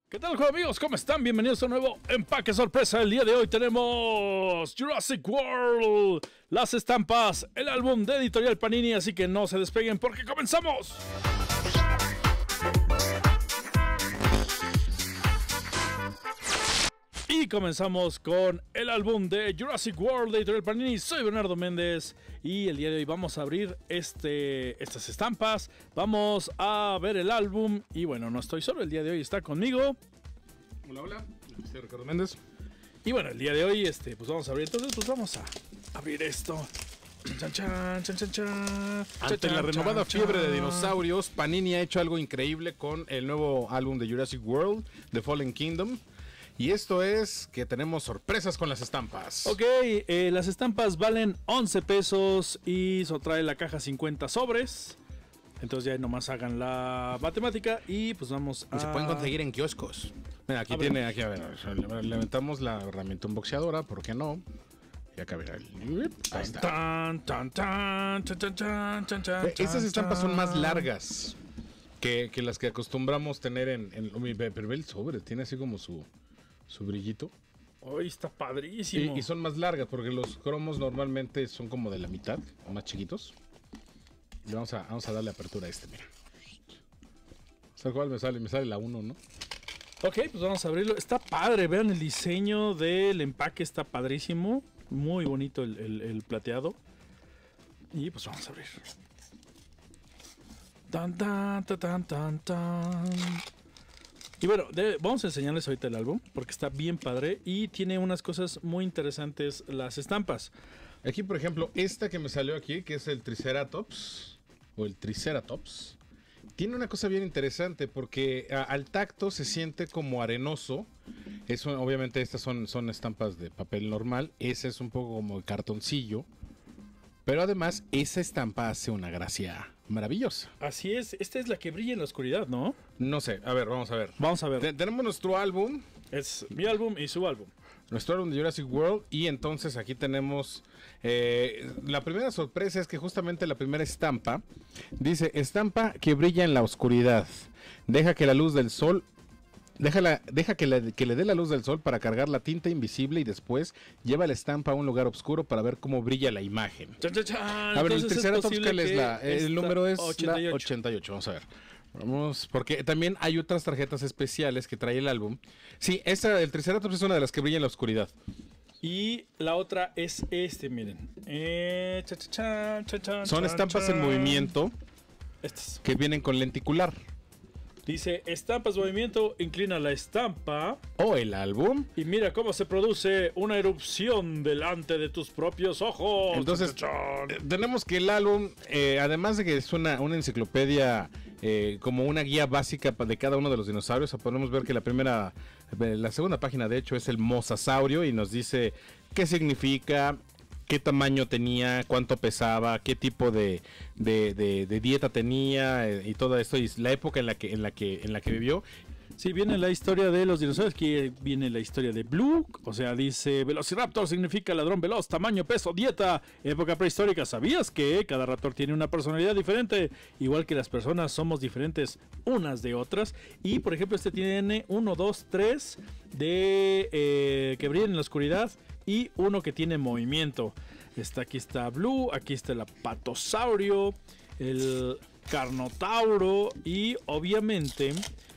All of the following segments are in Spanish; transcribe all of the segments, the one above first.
¿Qué tal, amigos? ¿Cómo están? Bienvenidos a un nuevo empaque sorpresa. El día de hoy tenemos Jurassic World, las estampas, el álbum de Editorial Panini, así que no se despeguen porque comenzamos. Y comenzamos con el álbum de Jurassic World de Editorial Panini. Soy Bernardo Méndez y el día de hoy vamos a abrir estas estampas. Vamos a ver el álbum y bueno, no estoy solo. El día de hoy está conmigo. Hola, hola. Soy Ricardo Méndez. Y bueno, el día de hoy pues vamos a abrir. Entonces pues vamos a abrir esto. Chan, chan, chan, chan, chan. Ante la renovada fiebre de dinosaurios, Panini ha hecho algo increíble con el nuevo álbum de Jurassic World, The Fallen Kingdom. Y esto es que tenemos sorpresas con las estampas. Ok, las estampas valen 11 pesos y trae la caja 50 sobres. Entonces ya nomás hagan la matemática y pues vamos a... Y se pueden conseguir en kioscos. Mira, aquí tiene, aquí a ver, levantamos la herramienta unboxeadora, ¿por qué no? Y acá, mira, ahí está. Tan, tan, tan, chan, chan, chan, chan, chan, Estas estampas son más chan. largas que las que acostumbramos tener pero ve el sobre, tiene así como su brillito. Hoy está padrísimo. Y son más largas porque los cromos normalmente son como de la mitad, o más chiquitos. Y vamos a darle apertura a este, mira. ¿Sabes cuál me sale la 1, ¿no? Ok, pues vamos a abrirlo. Está padre, vean el diseño del empaque, está padrísimo. Muy bonito el plateado. Y pues vamos a abrir. Tan, tan, tan, tan, tan, tan. Y bueno, vamos a enseñarles ahorita el álbum porque está bien padre y tiene unas cosas muy interesantes las estampas. Aquí, por ejemplo, esta que me salió aquí, que es el Triceratops, o el Triceratops, tiene una cosa bien interesante porque al tacto se siente como arenoso. Obviamente estas son estampas de papel normal, ese es un poco como de cartoncillo. Pero además, esa estampa hace una gracia maravillosa. Así es, esta es la que brilla en la oscuridad, ¿no? No sé, a ver, vamos a ver. Vamos a ver. Tenemos nuestro álbum. Es mi álbum y su álbum. Nuestro álbum de Jurassic World. Y entonces aquí tenemos... la primera sorpresa es que justamente la primera estampa dice: estampa que brilla en la oscuridad. Deja que la luz del sol... Deja que le dé la luz del sol para cargar la tinta invisible y después lleva la estampa a un lugar oscuro para ver cómo brilla la imagen. Chan, chan, chan. A ver, Entonces el Triceratops, el número es 88. la 88. Vamos a ver. Vamos, porque también hay otras tarjetas especiales que trae el álbum. Sí, el Triceratops es una de las que brilla en la oscuridad. Y la otra es miren. Son estampas en movimiento Estas. que vienen con lenticular. Dice, estampas movimiento, inclina la estampa O el álbum. y mira cómo se produce una erupción delante de tus propios ojos. Entonces, tenemos que el álbum, además de que es una enciclopedia, como una guía básica de cada uno de los dinosaurios, podemos ver que la segunda página de hecho es el mosasaurio y nos dice qué significa, qué tamaño tenía, cuánto pesaba, qué tipo de dieta tenía, y todo esto, y la época en la que vivió. Sí, viene la historia de los dinosaurios, aquí viene la historia de Blue, o sea, dice Velociraptor significa ladrón veloz, tamaño, peso, dieta, época prehistórica. ¿Sabías que cada raptor tiene una personalidad diferente? Igual que las personas somos diferentes unas de otras. Y por ejemplo, este tiene 1, 2, 3 que brillan en la oscuridad y uno que tiene movimiento. Aquí está Blue, aquí está el apatosaurio, el carnotauro y obviamente...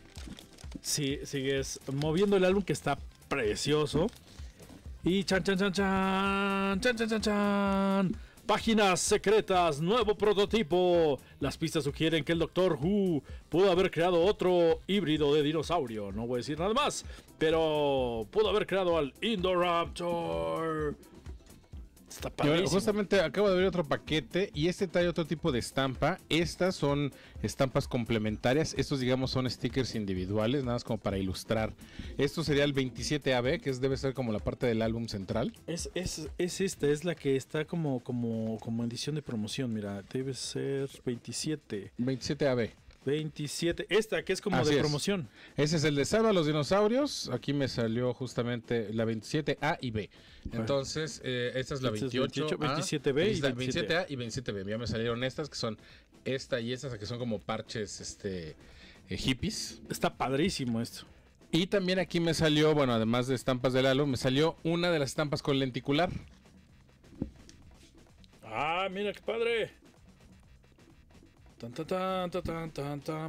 Sí, sigues moviendo el álbum que está precioso. Y chan, chan, chan, chan, chan, chan, chan, chan. Páginas secretas, nuevo prototipo. Las pistas sugieren que el Doctor Who pudo haber creado otro híbrido de dinosaurio. No voy a decir nada más, pero pudo haber creado al Indoraptor. Está padrísimo. Justamente acabo de ver otro paquete y este trae otro tipo de estampa. Estas son estampas complementarias. Estos, digamos, son stickers individuales, nada más como para ilustrar. Esto sería el 27AB, que debe ser como la parte del álbum central. Es esta, es la que está como edición de promoción. Mira, debe ser 27. 27AB. 27, esta que es como Así de es. promoción. Ese es el de Salva a los Dinosaurios. Aquí me salió justamente la 27A y B. Entonces, esta es la 28A, 27B y 27A y 27B. Ya me salieron estas que son esta y estas que son como parches hippies. Está padrísimo esto. Y también aquí me salió, bueno, además de estampas del Lalo, me salió una de las estampas con lenticular. Ah, mira qué padre. Tan, tan, tan, tan, tan, tan, tan.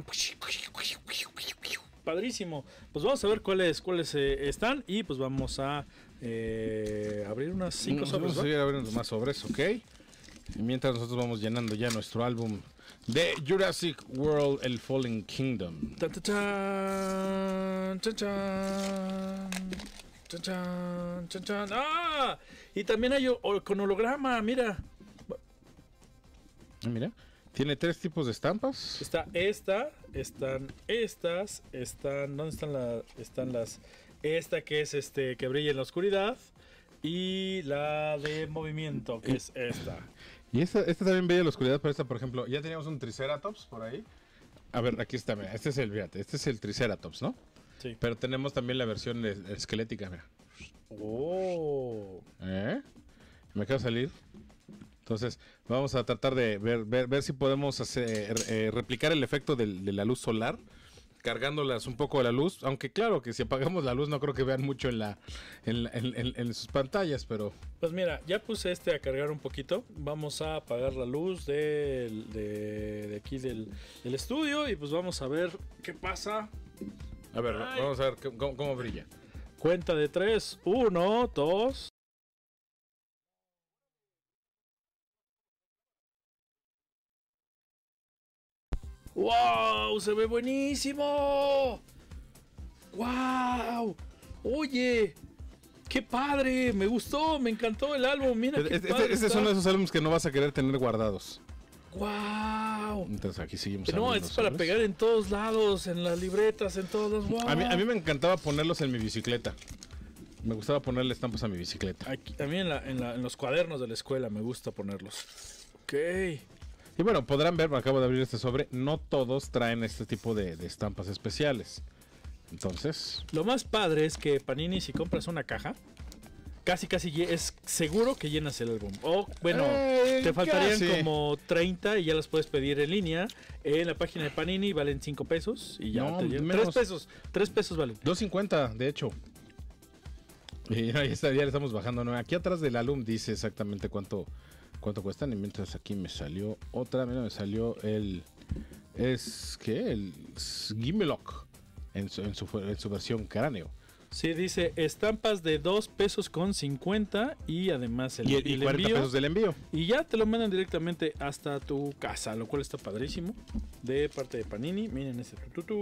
Padrísimo. Pues vamos a ver cuáles están y pues vamos a abrir unas 5 sobres. Vamos a seguir abriendo más sobres, ¿ok? Y mientras nosotros vamos llenando ya nuestro álbum de Jurassic World, El Fallen Kingdom. Tan, tan, tan, chan, chan, chan, chan, chan, chan. ¡Ah! Y también hay con holograma, mira. Mira, tiene 3 tipos de estampas. Está esta, están estas, están, ¿dónde están las? Esta que es que brilla en la oscuridad y la de movimiento que es esta. Y esta también brilla en la oscuridad, pero esta, por ejemplo, ya teníamos un Triceratops por ahí. A ver, aquí está, mira, este es el Triceratops, ¿no? Sí. Pero tenemos también la versión esquelética, mira. Oh. Me acaba de salir. Entonces, vamos a tratar de ver si podemos replicar el efecto de la luz solar, cargándolas un poco de la luz. Aunque claro que si apagamos la luz no creo que vean mucho en sus pantallas, pero... Pues mira, ya puse a cargar un poquito. Vamos a apagar la luz de aquí del estudio y pues vamos a ver qué pasa. A ver, vamos a ver cómo brilla. Cuenta de 3, 1, 2... ¡Wow! ¡Se ve buenísimo! ¡Wow! Oye, qué padre, me gustó, me encantó el álbum. Mira qué padre este es uno de esos álbumes que no vas a querer tener guardados. ¡Wow! Entonces aquí seguimos. No, es para pegar en todos lados, en las libretas, en todos. ¡Wow! A mí me encantaba ponerlos en mi bicicleta. Me gustaba ponerle estampas a mi bicicleta. A mí en los cuadernos de la escuela me gusta ponerlos. Ok. Y bueno, podrán ver, acabo de abrir este sobre, no todos traen este tipo de estampas especiales. Entonces... Lo más padre es que Panini, si compras una caja, casi es seguro que llenas el álbum. O bueno, te faltarían como 30 y ya las puedes pedir en línea. En la página de Panini valen 5 pesos y ya no, te llenan. menos. 3 pesos valen. 2.50, de hecho. Y ya le estamos bajando, ¿no? Aquí atrás del álbum dice exactamente cuánto cuestan. Y mientras aquí me salió otra, mira, me salió el Gimlock en su versión cráneo. Sí, dice estampas de 2 pesos con 50 y además el 40 envío, pesos del envío. Y ya te lo mandan directamente hasta tu casa, lo cual está padrísimo. De parte de Panini, miren ese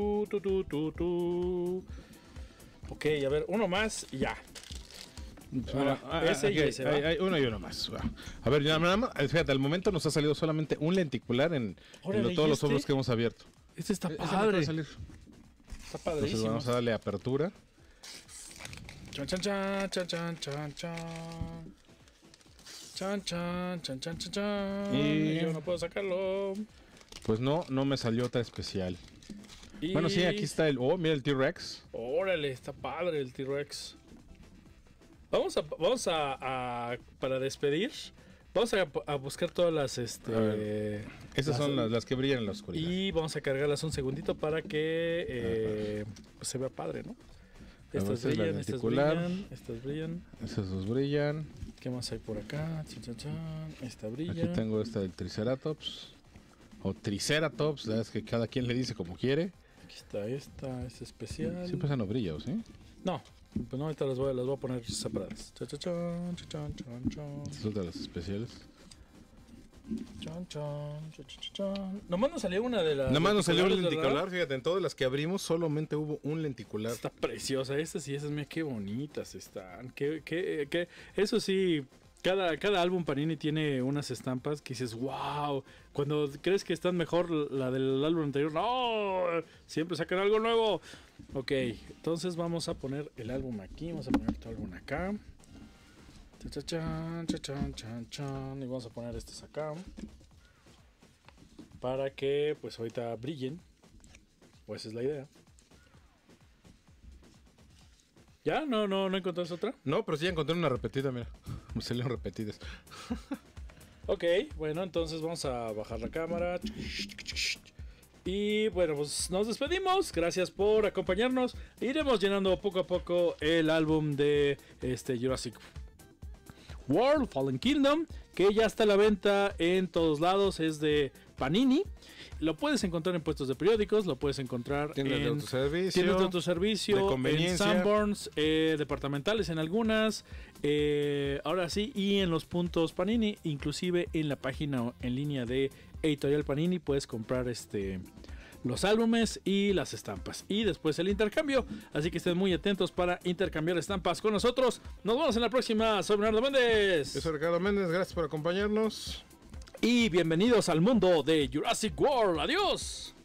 Ok, a ver, uno más y ya. Bueno, ese y ese, hay uno más. A ver, ya nada más, fíjate, al momento nos ha salido solamente un lenticular en todos los sobres que hemos abierto. Este está Está padrísimo. Entonces vamos a darle apertura. Chan chan chan chan chan chan chan. Chan chan chan chan chan chan. Y yo no puedo sacarlo. Pues no me salió otra especial. Bueno, sí, aquí está mira el T-Rex. Órale, está padre el T-Rex. Vamos a para despedir, vamos a buscar todas las Esas son las que brillan en la oscuridad. Y vamos a cargarlas un segundito para que pues se vea padre, ¿no? Estas brillan, estas brillan, estas brillan. Esas dos brillan. ¿Qué más hay por acá? Chan, chan, chan. Esta brilla. Aquí tengo esta del Triceratops. O Triceratops, es que cada quien le dice como quiere. Aquí está esta, es especial. Siempre esa no brilla, ¿o sí? No, pues no, ahorita las voy a poner separadas. Chan, chan, chan, chan, chan, chan. Estas son de las especiales. Chan, chan, chan, chan, chan. Nomás nos salió una de las. Nomás nos salió un lenticular, fíjate, en todas las que abrimos solamente hubo un lenticular. Está preciosa, estas y esas, mira qué bonitas están. Eso sí, cada álbum Panini tiene unas estampas que dices, wow. Cuando crees que están mejor la del álbum anterior, no, siempre sacan algo nuevo. Ok, entonces vamos a poner el álbum aquí, vamos a poner tu álbum acá. Chan, chan, chan, chan, y vamos a poner estos acá para que pues ahorita brillen, pues esa es la idea. ¿Ya? ¿No encontraste otra? No, pero sí encontré una repetida, mira. Me salieron repetidas. Ok, bueno, entonces vamos a bajar la cámara. Y bueno, pues nos despedimos. Gracias por acompañarnos. Iremos llenando poco a poco el álbum de Jurassic World Fallen Kingdom, que ya está a la venta en todos lados. Es de Panini. Lo puedes encontrar en puestos de periódicos, lo puedes encontrar tiendas en tiendas de autoservicio, de conveniencia, en Sanborns, departamentales en algunas, ahora sí, y en los puntos Panini, inclusive en la página en línea de Editorial Panini puedes comprar los álbumes y las estampas y después el intercambio, así que estén muy atentos para intercambiar estampas con nosotros. Nos vemos en la próxima. Soy Bernardo Méndez. Yo soy Ricardo Méndez, gracias por acompañarnos. Y bienvenidos al mundo de Jurassic World. Adiós.